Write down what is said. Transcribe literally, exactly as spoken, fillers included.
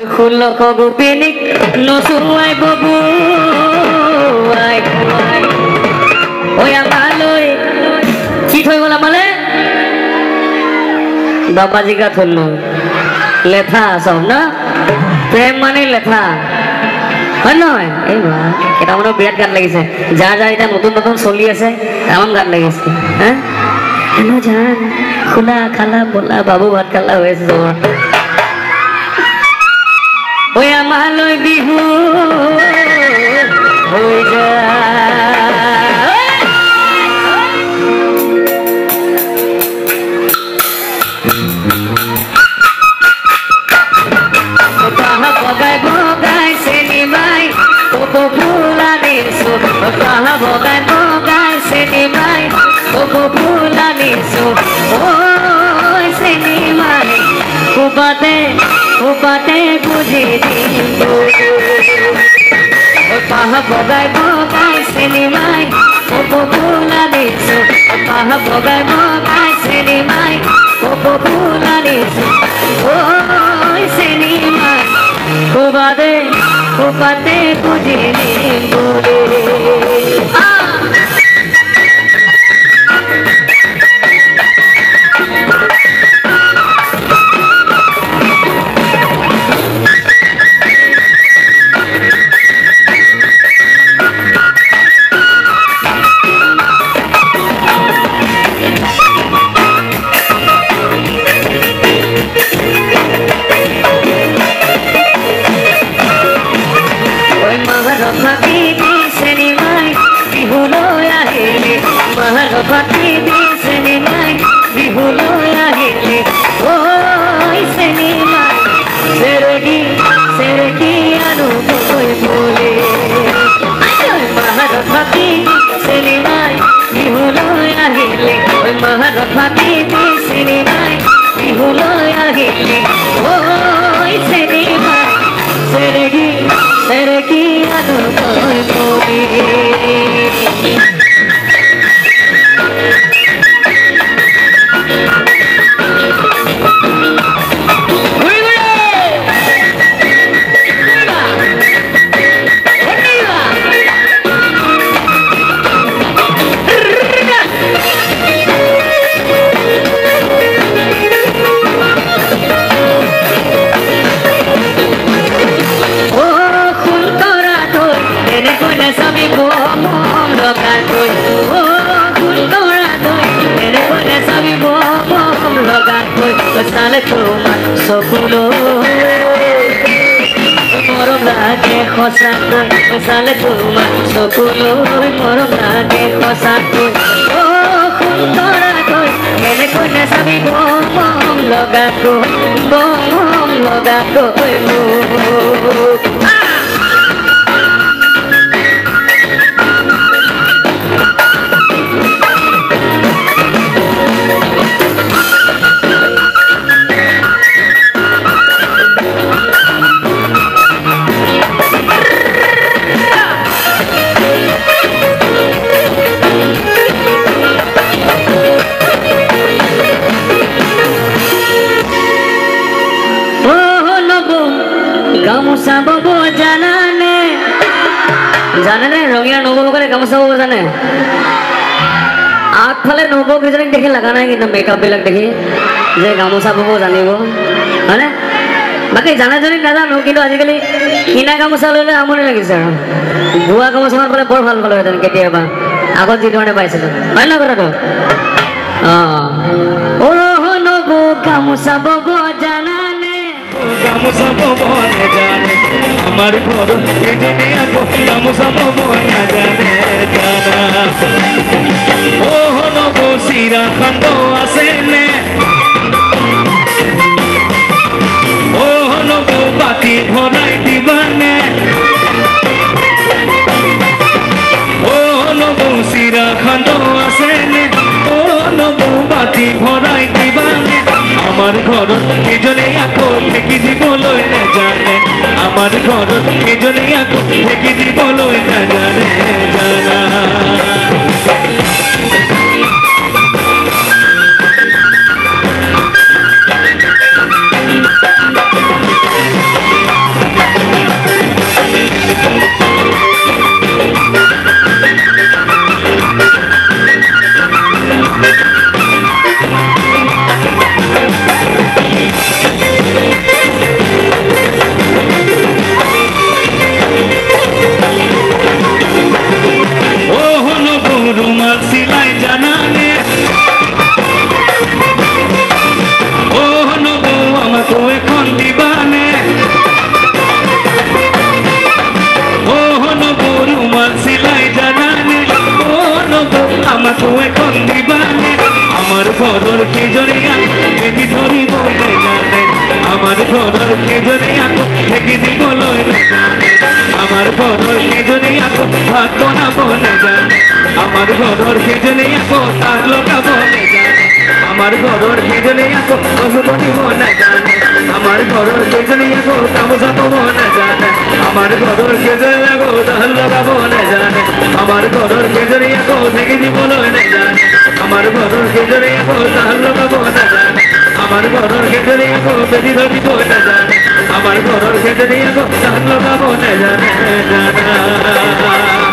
Khulok gopinik nosuai bobu ai ai oya maloi ki thoi bola male babaji ka thullo লেখা সব না প্রেম মানে লেখা হয় নহয় এই বা এটা মানে বিরাট গান লাগিছে যা যা এটা নতুন নতুন চলি আছে এমন গান লাগিছে হ্যাঁ হেনো জান খুলা খালা বলা বাবু ভাত খালা হয়েছে তোমার ওই আমালৈ বিহু হৈ বগাই বগাই চিনেমাই কব ফুলা নিছো কাহা বগাই বগাই চিনেমাই কব ফুলা নিছো ওই চিনেমাই কুবাতে কুবাতে বুঝি দিব কাহা বগাই বগাই চিনেমাই কব ফুলা নিছো কাহা বগাই বগাই চিনেমাই কব ফুলা নিছো ওই চিনেমাই কুবাতে কুবাতে বুঝি দিব Mahagapati di sinimay bihulo ahili oy sinimay seregi seregi anu boy bole Mahagapati sinimay bihulo ahili oy Mahagapati di sinimay bihulo ahili oy sinimay seregi seregi anu boy bole Sale toma sokulo moro lage khosato sale toma sokulo moro lage khosato oh khundora koi mene kone sabi bom bom loga ko bom bom loga ko গামোচা বব জানানে জানেনে রঙিয়া নবব করে গামোচা বব জানে আগফালে নবব কেইজনীক দেখি লগা নাই কিন্তু মেকআপ বিলাক দেখি যে গামোচা বব জানিব হয়নে বাকী জানে যদি নাজানো কিন্তু আজিকালি কিনা গামোচা ললে আমনি লাগিছে আৰু বোৱা গামোচাখন পালে বৰ ভাল পালোহেঁতেন কেতিয়াবা আগত যি ধৰণে পাইছিলো হয় না কথাটো অ নব গামোচা বব জানানে গামোচা বব জানে আমার ঘর এজনে আকো গামোচা বব না জানে জানা ও নব সিরা খন্ড আছে নে ও নব বাতি ভরাই দিবানে ও নব সিরা খন্ড আছে নে ও নব বাতি ভরাই দিবানে আমার ঘর এজনে আকো থেকে দিবলই না জানে আমার ঘর এজনে আকো থেকে দিবলই না জানে জানা ঘরর কেজনে আকো থাকবো না বলে জানে আমার ঘরর কেজনে আকো থাকলো না বলে জানে আমার ঘরর কেজনে আকো বসবো নিব না জানে আমার ঘরর কেজনে আকো কামো যাবো না জানে আমার ঘরর কেজনে আকো তাহল লাগাবো না জানে আমার ঘরর কেজনে আকো থেকে দিব না জানে আমার ঘরর কেজনে আকো তাহল লাগাবো না জানে আমার ঘরর কেজনে আকো বেদি ধরিব না জানে আমার ঘরর কেজনে আকো তাহল লাগাবো না জানে জানা